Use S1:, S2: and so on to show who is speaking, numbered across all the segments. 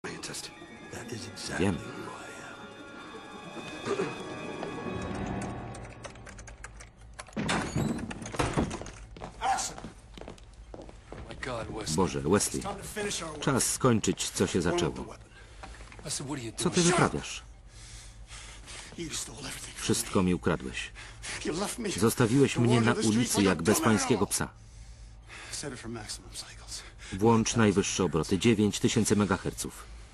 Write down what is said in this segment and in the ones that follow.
S1: Wiem. Boże, Wesley, czas skończyć, co się zaczęło. Co ty wyprawiasz? Wszystko mi ukradłeś. Zostawiłeś mnie na ulicy jak bezpańskiego psa. Włącz najwyższe obroty, 9000 MHz.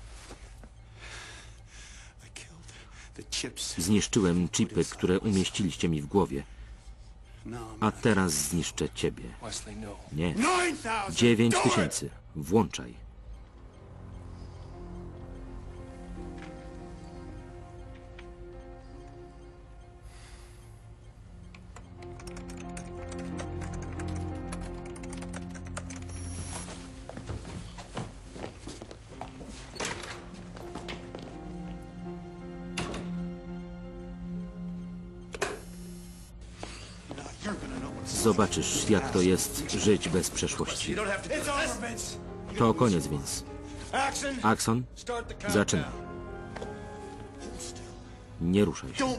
S1: Zniszczyłem chipy, które umieściliście mi w głowie. A teraz zniszczę ciebie. Nie. 9000. Włączaj. Zobaczysz, jak to jest żyć bez przeszłości. To koniec, więc. Axon, zaczyna. Nie ruszaj się.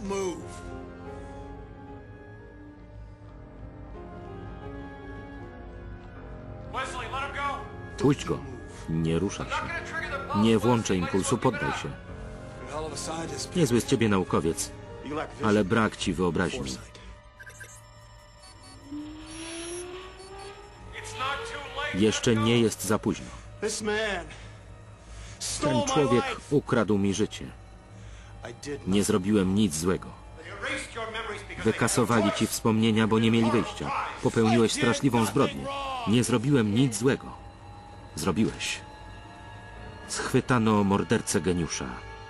S1: Puść go. Nie ruszaj się. Nie włączę impulsu, poddaj się. Niezły z ciebie naukowiec, ale brak ci wyobraźni. Jeszcze nie jest za późno. Ten człowiek ukradł mi życie. Nie zrobiłem nic złego. Wykasowali ci wspomnienia, bo nie mieli wyjścia. Popełniłeś straszliwą zbrodnię. Nie zrobiłem nic złego. Zrobiłeś. Schwytano mordercę geniusza.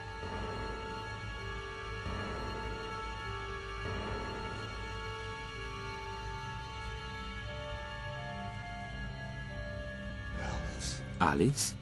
S1: Alice?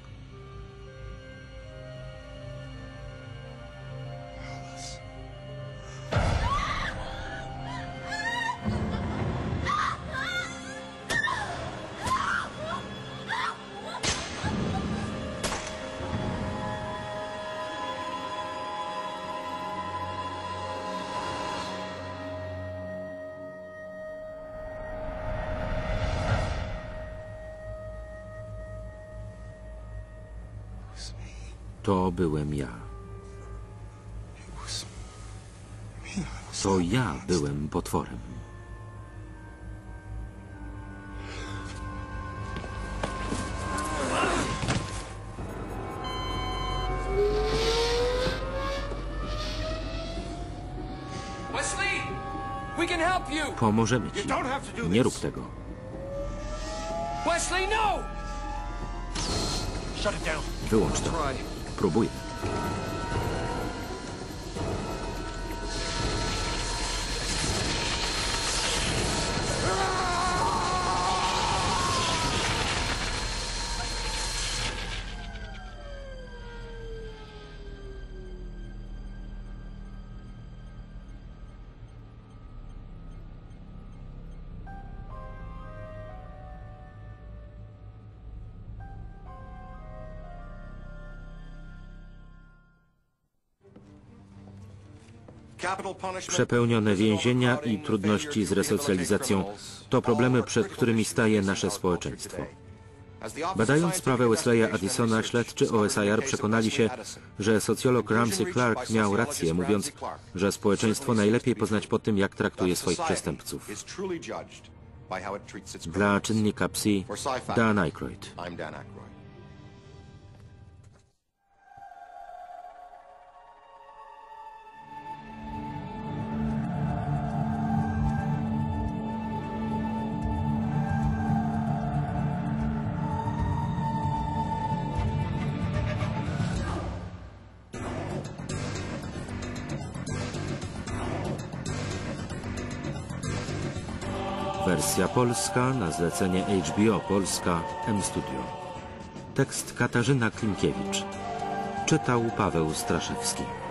S1: To byłem ja. To ja byłem potworem. Pomożemy ci. Nie rób tego. Wyłącz to. Próbuję. Przepełnione więzienia i trudności z resocjalizacją to problemy, przed którymi staje nasze społeczeństwo. Badając sprawę Wesleya Addisona, śledczy OSIR przekonali się, że socjolog Ramsey Clark miał rację, mówiąc, że społeczeństwo najlepiej poznać po tym, jak traktuje swoich przestępców. Dla Czynnika Psi, Dan Aykroyd. Wersja polska na zlecenie HBO Polska M-Studio. Tekst Katarzyna Klimkiewicz. Czytał Paweł Straszewski.